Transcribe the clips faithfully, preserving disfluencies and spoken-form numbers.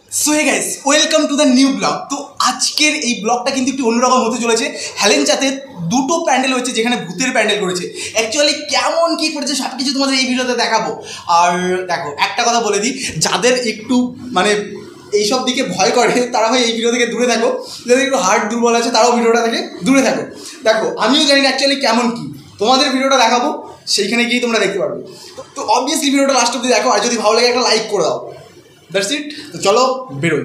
So hey guys, welcome to the new blog. তো আজকের এই ব্লগটা কিন্তু একটু অন্যরকম হতে চলেছে। হেলেঞ্চাতে দুটো প্যান্ডেল হচ্ছে যেখানে ভূতের প্যান্ডেল করেছে। অ্যাকচুয়ালি কেমন কী করেছে সব কিছু তোমাদের এই ভিডিওতে দেখাবো। আর দেখো, একটা কথা বলে দিই, যাদের একটু মানে এইসব দিকে ভয় করে তারা ভাই এই ভিডিও থেকে দূরে থাকো। যাদের একটু হার্ট দুর্বল আছে তারাও ভিডিওটা থেকে দূরে থাকো। দেখো, আমিও জানি না অ্যাকচুয়ালি কেমন কী, তোমাদের ভিডিওটা দেখাবো, সেইখানে গিয়ে তোমরা দেখতে পারবে। তো অবভিয়াসলি ভিডিওটা লাস্ট অব্দি দেখো, আর যদি ভালো লাগে একটা লাইক করে দাও। That's it. তো চলো বেরোই।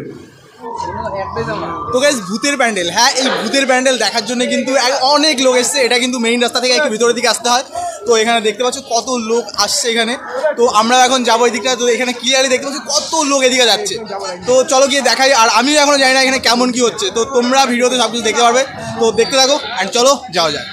তো গাইস, ভূতের প্যান্ডেল, হ্যাঁ এই ভূতের প্যান্ডেল দেখার জন্য কিন্তু অনেক লোক এসছে। এটা কিন্তু মেইন রাস্তা থেকে একটু ভিতরের দিকে আসতে হয়। তো এখানে দেখতে পাচ্ছ কত লোক আসছে এখানে। তো আমরা এখন যাবো এই দিকটা। তো এখানে ক্লিয়ারলি দেখতে পাচ্ছি কত লোক এদিকে যাচ্ছে। তো চলো গিয়ে দেখাই। আর আমিও এখনো জানি না এখানে কেমন কি হচ্ছে। তো তোমরা ভিডিওতে সব কিছু দেখতে পারবে। তো দেখতে থাকো অ্যান্ড চলো যাওয়া যায়।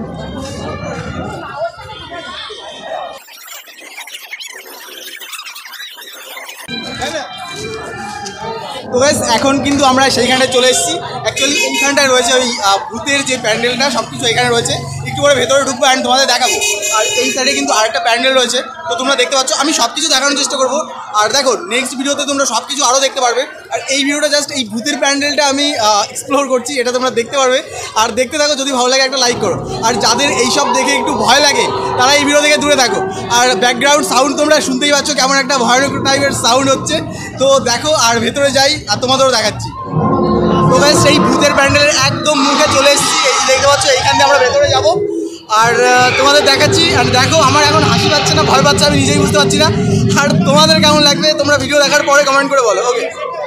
তো গাইস, এখন কিন্তু আমরা সেইখানটায় চলে এসেছি। অ্যাকচুয়ালি এইখানটায় রয়েছে ওই ভূতের যে প্যান্ডেলটা, সব কিছু এখানে রয়েছে। একটু করে ভেতরে ঢুকবো অ্যান্ড তোমাদের দেখাবো। আর এই সাইডে কিন্তু আরেকটা প্যান্ডেল রয়েছে। তো তোমরা দেখতে পাচ্ছ, আমি সব কিছু দেখানোর চেষ্টা করবো। আর দেখো, নেক্সট ভিডিওতে তোমরা সব কিছু আরও দেখতে পারবে। আর এই ভিডিওটা জাস্ট এই ভূতের প্যান্ডেলটা আমি এক্সপ্লোর করছি, এটা তোমরা দেখতে পারবে। আর দেখতে থাকো, যদি ভালো লাগে একটা লাইক করো। আর যাদের এইসব দেখে একটু ভয় লাগে তারা এই ভিডিও থেকে দূরে থাকো। আর ব্যাকগ্রাউন্ড সাউন্ড তোমরা শুনতেই পাচ্ছ, কেমন একটা ভয়ানক টাইপের সাউন্ড হচ্ছে। তো দেখো, আর ভেতরে যাই আর তোমাদেরও দেখাচ্ছি। তো গাইস, সেই ভূতের প্যান্ডেলের একদম মুখে চলে এসেছি। এই দেখতে পাচ্ছ, এইখান দিয়ে আমরা ভেতরে যাব আর তোমাদের দেখাচ্ছি। আর দেখো, আমার এখন হাসি পাচ্ছে না ভয় পাচ্ছে আমি নিজেই বুঝতে পারছি না। আর তোমাদের কেমন লাগবে তোমরা ভিডিও দেখার পরে কমেন্ট করে বলো। ওকে।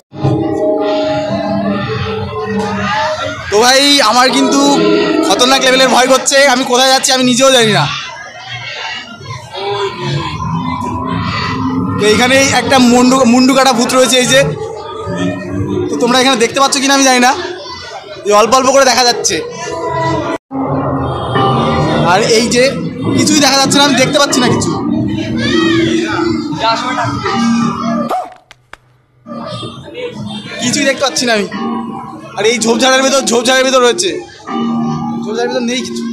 তো ভাই, আমার কিন্তু খতরনাক লেভেলের ভয় করছে। আমি কোথায় যাচ্ছি আমি নিজেও জানি না। তো এইখানে একটা মুন্ডু মুন্ডু কাটা ভূত রয়েছে, এই যে। তো তোমরা এখানে দেখতে পাচ্ছ কিনা আমি জানি না, অল্প অল্প করে দেখা যাচ্ছে। আর এই যে কিছুই দেখা যাচ্ছে না, আমি দেখতে পাচ্ছি না কিছু। কিছুই দেখতে পাচ্ছি না আমি। আর এই ঝোপঝাড়ের ভেতর ঝোপঝাড়ের ভেতর রয়েছে, ঝোপঝাড়ের ভেতর নেই কিছু।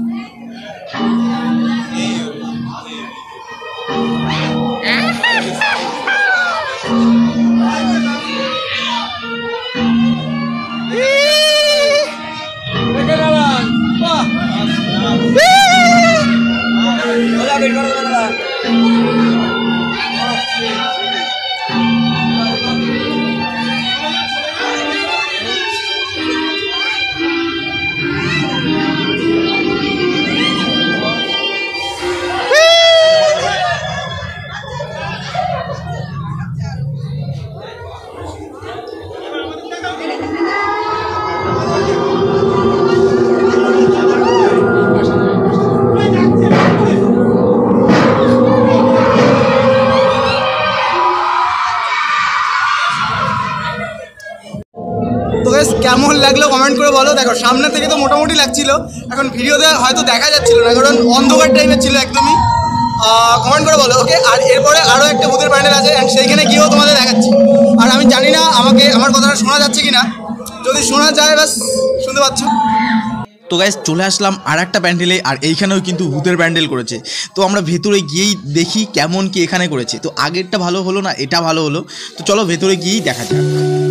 কেমন লাগলো কমেন্ট করে বলো। দেখো, সামনে থেকে তো মোটামুটি লাগছিল, এখন ভিডিওতে হয়তো দেখা যাচ্ছিল না কারণ অন্ধকার টাইপের ছিল একদমই। কমেন্ট করে বলো। ওকে। আর এরপরে আরও একটা ভূতের প্যান্ডেল আছে অ্যান্ড সেইখানে গিয়েও তোমাদের দেখাচ্ছি। আর আমি জানি না আমাকে আমার কথাটা শোনা যাচ্ছে কি না, যদি শোনা যায় ব্যাস শুনতে পাচ্ছ। তো গাইস, চলে আসলাম আর একটা প্যান্ডেলে। আর এইখানেও কিন্তু ভূতের প্যান্ডেল করেছে। তো আমরা ভেতরে গিয়েই দেখি কেমন কি এখানে করেছে। তো আগেরটা ভালো হলো না, এটা ভালো হলো। তো চলো ভেতরে গিয়েই দেখা যাক।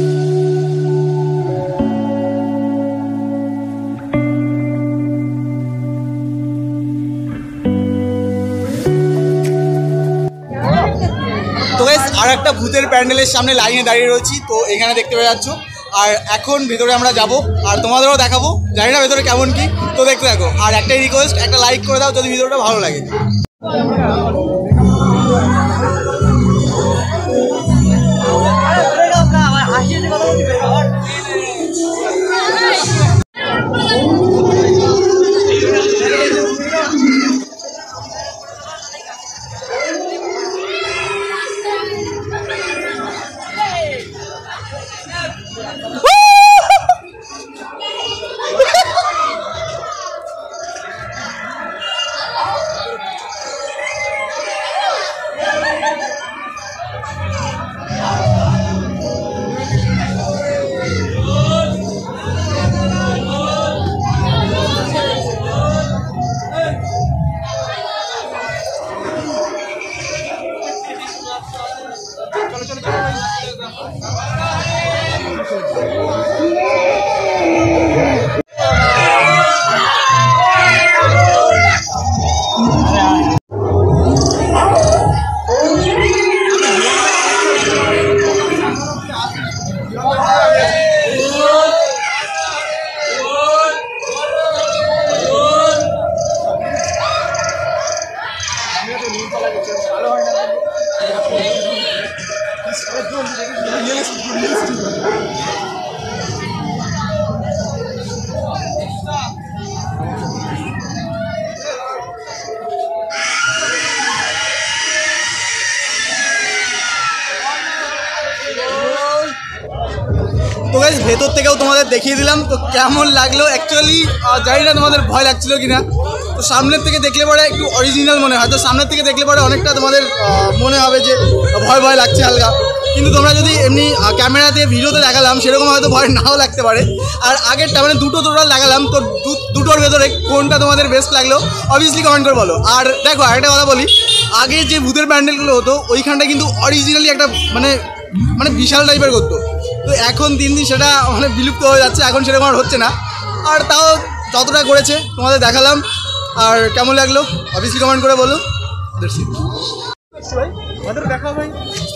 তো গাইস, আর একটা ভূতের প্যান্ডেলের সামনে লাইনে দাঁড়িয়ে রয়েছি। তো এখানে দেখতে পেয়ে যাচ্ছ। আর এখন ভেতরে আমরা যাব আর তোমাদেরও দেখাবো। জানি না ভেতরে কেমন কি, তো দেখতে থাকো। আর একটাই রিকোয়েস্ট, একটা লাইক করে দাও যদি ভিডিওটা ভালো লাগে। চলো চলো চলো। তো গাইস ভেতর থেকেও তোমাদের দেখিয়ে দিলাম তো কেমন লাগলো। অ্যাকচুয়ালি জানি না তোমাদের ভয় লাগছিল কিনা, তো সামনের থেকে দেখলে পরে একটু অরিজিনাল মনে হয়, তো সামনের থেকে দেখলে পরে অনেকটা তোমাদের মনে হবে যে ভয় ভয় লাগছে হালকা, কিন্তু তোমরা যদি এমনি ক্যামেরাতে ভিডিওতে দেখালাম সেরকম হয়তো ভয় নাও লাগতে পারে। আর আগেরটা মানে দুটো টোটাল দেখালাম, তো দুটোর ভেতরে কোনটা তোমাদের বেস্ট লাগলো অবভিয়াসলি কমেন্ট করে বলো। আর দেখো আরেকটা কথা বলি, আগে যে ভূতের প্যান্ডেলগুলো হতো ওইখানটা কিন্তু অরিজিনালি একটা মানে মানে বিশাল টাইপের করতো, তো এখন দিন দিন সেটা মানে বিলুপ্ত হয়ে যাচ্ছে, এখন সেরকম আর হচ্ছে না। আর তাও যতটা করেছে তোমাদের দেখালাম, আর কেমন লাগলো অবভিয়াসলি কমেন্ট করে বলো। দেখা ভাই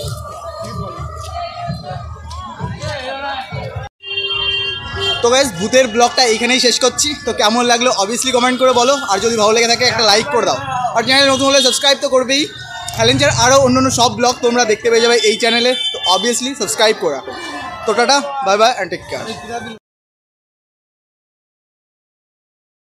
তো গাইস ভূতের ব্লগটা এইখানেই শেষ করছি, তো কেমন লাগলো অবভিয়াসলি কমেন্ট করে বলো, আর যদি ভালো লেগে থাকে একটা লাইক করে দাও, আর চ্যানেলে নতুন হলে সাবস্ক্রাইব তো করবেই। হ্যালেঞ্চার আরও অন্য অন্য সব ব্লগ তোমরা দেখতে পেয়ে যাবে এই চ্যানেলে, তো অবভিয়াসলি সাবস্ক্রাইব করে রাখো। তো tata, bye bye and take care.